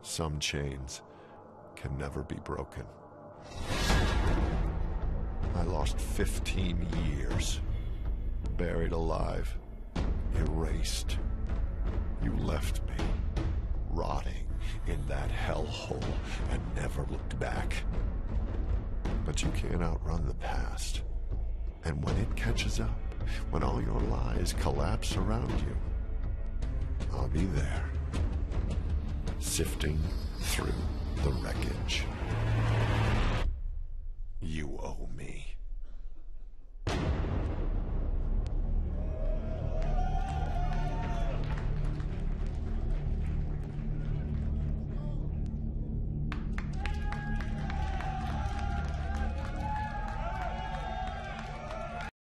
Some chains can never be broken. I lost 15 years, buried alive, erased. You left me, rotting in that hellhole, and never looked back. But you can't outrun the past. And when it catches up, when all your lies collapse around you, I'll be there, sifting through the wreckage. You owe me.